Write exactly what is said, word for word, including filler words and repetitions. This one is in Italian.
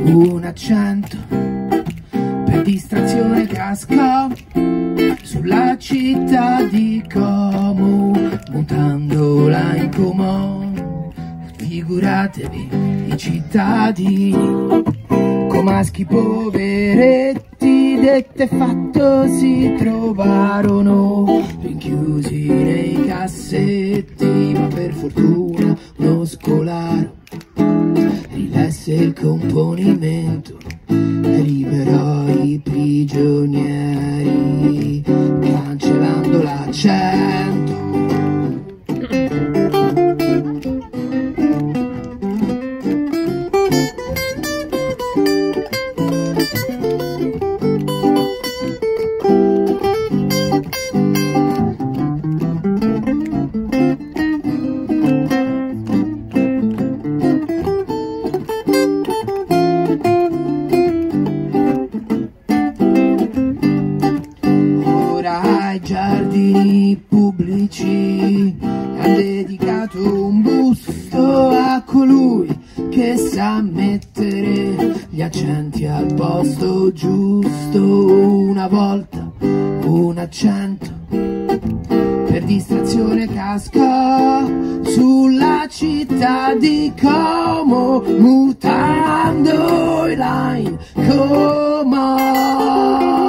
un accento per distrazione casca sulla città di Como, montandola in Como. Figuratevi i cittadini, comaschi poveretti, dette fatto si trovarono rinchiusi nei cassetti, ma per fortuna uno scolaro rilesse il componimento e liberò i prigionieri cancellando l'accento. Ai giardini pubblici ha dedicato un busto a colui che sa mettere gli accenti al posto giusto. Una volta un accento per distrazione casca sulla città di Como, mutando i line Como.